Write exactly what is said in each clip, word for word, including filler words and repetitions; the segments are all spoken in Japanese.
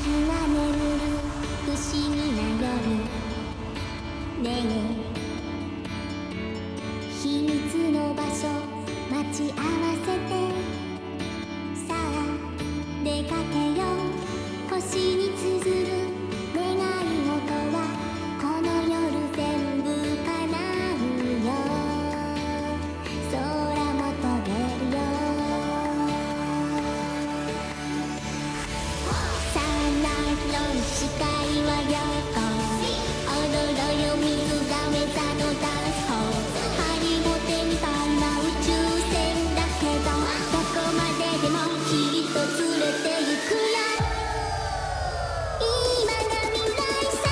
が眠る不思議な夜ねえ秘密の場所待ち合わせてさあ出かけよう星に綴る願い事はこの夜全部叶うよ空も飛べるよサンライトの視界は横踊ろよ水が目覚のダンスホールハリボテにパンな宇宙船だけどどこまででもきっと連れて行くよ今が未来さ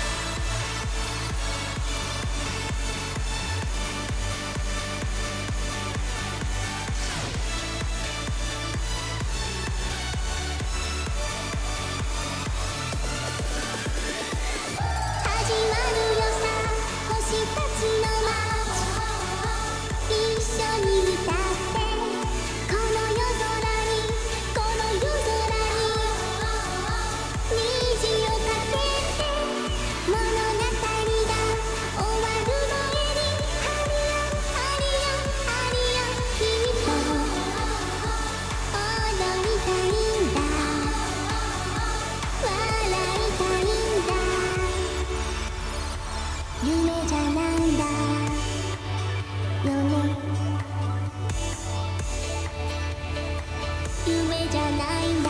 始まるよさ星たちの街一緒に歌ってこの夜空にこの夜空に虹をかけて物語が終わる前にハリアハリアハリア君と踊りたいんだ笑いたいんだ夢じゃないんだよね夢じゃないんだ